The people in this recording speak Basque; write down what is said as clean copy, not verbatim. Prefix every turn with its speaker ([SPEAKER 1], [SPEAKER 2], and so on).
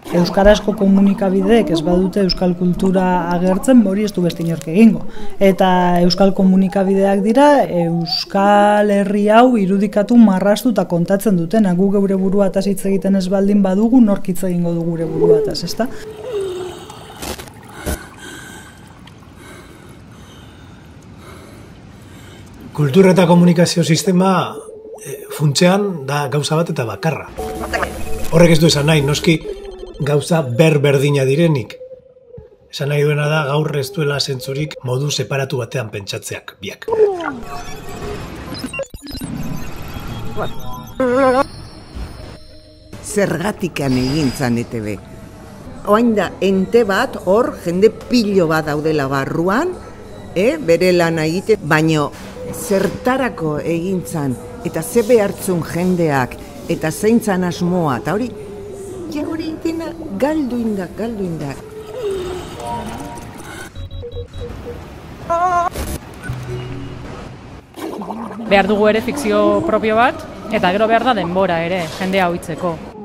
[SPEAKER 1] Euskarazko komunikabideek ez badute euskal kultura agertzen, hori ez du beste inork egingo. Eta euskal komunikabideak dira, euskal herri hau irudikatu marraztu eta kontatzen dutena. Gu geure buruataz hitz egiten ez baldin badugu, nork hitz egingo du gure buruataz, ezta?
[SPEAKER 2] Kultura eta komunikazio sistema funtsean da gauza bat eta bakarra. Horrek ez du esan nahi, noski gauza berdina direnik. Esan nahi duena da gaur ez duela zentzurik modu separatu batean pentsatzeak biak.
[SPEAKER 3] Zergatikan egin zan ETB. Oain da, ente bat, hor, jende pilo bat daudela barruan, bere lana egite, baino zertarako egin zan, eta ze behartzun jendeak, eta zeintzan asmoa, eta hori, ja hori dena galdu indak.
[SPEAKER 4] Behar dugu ere fikzio propio bat, eta gero behar da denbora ere, jendea ohitzeko.